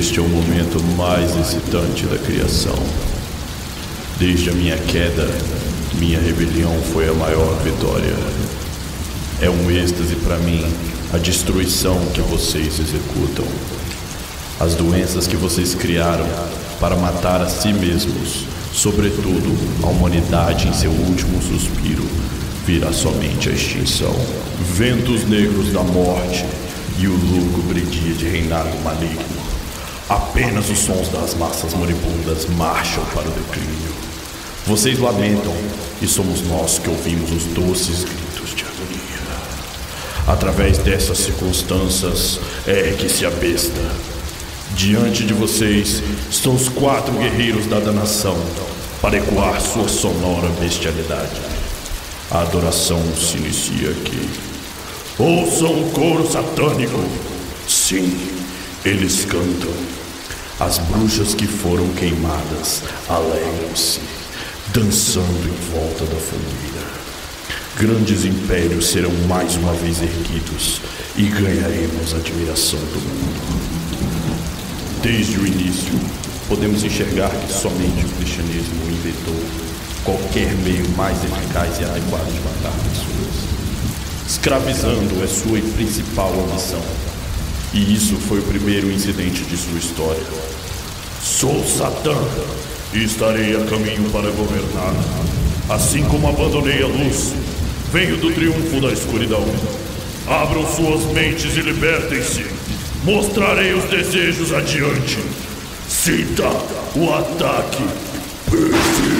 Este é o momento mais excitante da criação. Desde a minha queda, minha rebelião foi a maior vitória. É um êxtase para mim a destruição que vocês executam. As doenças que vocês criaram para matar a si mesmos, sobretudo a humanidade em seu último suspiro, virá somente a extinção. Ventos negros da morte e o lúgubre dia de reinado maligno. Apenas os sons das massas moribundas marcham para o declínio. Vocês lamentam e somos nós que ouvimos os doces gritos de agonia. Através dessas circunstâncias ergue-se a besta. Diante de vocês estão os 4 guerreiros da danação para ecoar sua sonora bestialidade. A adoração se inicia aqui. Ouçam o coro satânico. Sim, eles cantam. As bruxas que foram queimadas alegram-se, dançando em volta da fogueira. Grandes impérios serão mais uma vez erguidos e ganharemos a admiração do mundo. Desde o início, podemos enxergar que somente o cristianismo inventou qualquer meio mais eficaz e adequado de matar pessoas. Escravizando é sua principal ambição. E isso foi o primeiro incidente de sua história. Sou Satã e estarei a caminho para governar. Assim como abandonei a luz, venho do triunfo da escuridão. Abram suas mentes e libertem-se. Mostrarei os desejos adiante. Sinta o ataque perfeito.